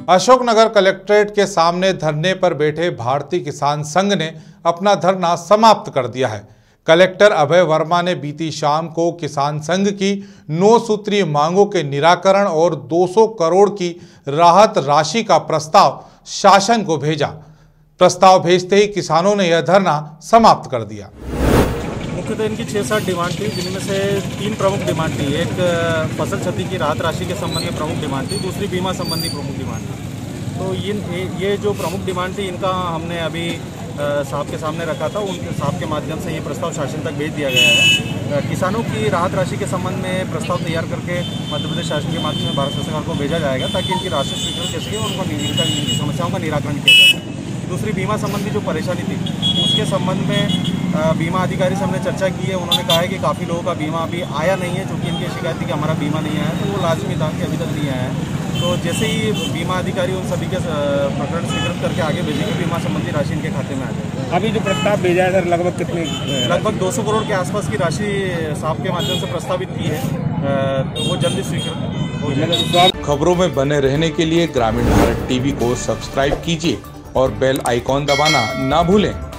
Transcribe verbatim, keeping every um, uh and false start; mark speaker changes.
Speaker 1: Ashoknagar collectorate के सामने धरने पर बैठे भारतीय किसान संघ ने अपना धरना समाप्त कर दिया है। कलेक्टर अभय वर्मा ने बीती शाम को किसान संघ की नौ सूत्रीय मांगों के निराकरण और दो सौ करोड़ की राहत राशि का प्रस्ताव शासन को भेजा। प्रस्ताव भेजते ही किसानों ने यह धरना समाप्त कर दिया।
Speaker 2: मुख्यतः इनकी छः सात डिमांड थी, जिनमें से तीन प्रमुख डिमांड थी। एक फसल क्षति की राहत राशि के संबंध में प्रमुख डिमांड थी, दूसरी बीमा संबंधी प्रमुख डिमांड थी। तो ये ये जो प्रमुख डिमांड थी, इनका हमने अभी साहब के सामने रखा था। उनके साहब के माध्यम से ये प्रस्ताव शासन तक भेज दिया गया है। किसानों की राहत राशि के संबंध में प्रस्ताव तैयार करके मध्य प्रदेश शासन के माध्यम से भारत सरकार को भेजा जाएगा, ताकि इनकी राशि स्वीकृत कर सके और उनका इनकी समस्याओं का निराकरण किया जा सके। दूसरी बीमा संबंधी जो परेशानी थी, उसके संबंध में बीमा अधिकारी से हमने चर्चा की है। उन्होंने कहा है कि काफ़ी लोगों का बीमा अभी आया नहीं है, चूँकि इनकी शिकायत थी कि हमारा बीमा नहीं आया, तो वो लाजमी था कि अभी तक नहीं आया है। तो जैसे ही बीमा अधिकारी उन सभी के प्रकरण स्वीकृत करके आगे भेजेंगे, बीमा संबंधी राशि इनके खाते में आ जाएगी।
Speaker 3: अभी जो प्रस्ताव भेजा है सर, लगभग कितनी?
Speaker 2: लगभग दो सौ करोड़ के आसपास की राशि साहब के माध्यम से प्रस्तावित की है, तो वो जल्दी स्वीकृत हो जाएगी।
Speaker 1: खबरों में बने रहने के लिए ग्रामीण भारत टीवी को सब्सक्राइब कीजिए और बेल आइकॉन दबाना ना भूलें।